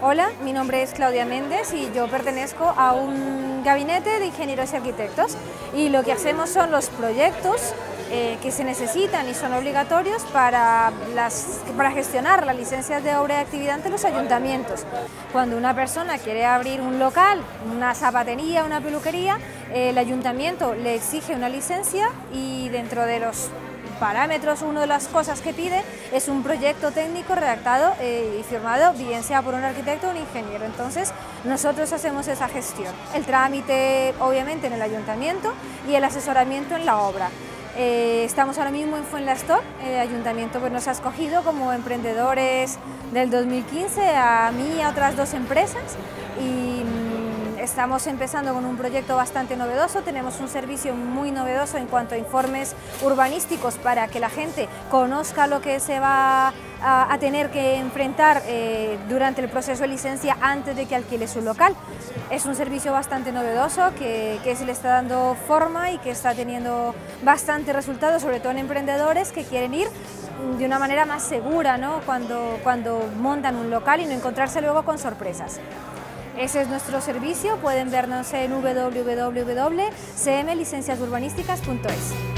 Hola, mi nombre es Claudia Méndez y yo pertenezco a un gabinete de ingenieros y arquitectos, y lo que hacemos son los proyectos que se necesitan y son obligatorios para gestionar las licencias de obra y actividad ante los ayuntamientos. Cuando una persona quiere abrir un local, una zapatería, una peluquería, el ayuntamiento le exige una licencia, y dentro de los parámetros, una de las cosas que pide es un proyecto técnico redactado y firmado, bien sea por un arquitecto o un ingeniero. Entonces nosotros hacemos esa gestión, el trámite obviamente en el ayuntamiento y el asesoramiento en la obra. Estamos ahora mismo en Fuenlastock. El ayuntamiento nos ha escogido como emprendedores del 2015 a mí y a otras 2 empresas, y estamos empezando con un proyecto bastante novedoso. Tenemos un servicio muy novedoso en cuanto a informes urbanísticos para que la gente conozca lo que se va a tener que enfrentar durante el proceso de licencia antes de que alquile su local. Es un servicio bastante novedoso que se le está dando forma y que está teniendo bastante resultado, sobre todo en emprendedores que quieren ir de una manera más segura, ¿no?, cuando montan un local, y no encontrarse luego con sorpresas. Ese es nuestro servicio. Pueden vernos en www.cmlicenciasurbanísticas.es.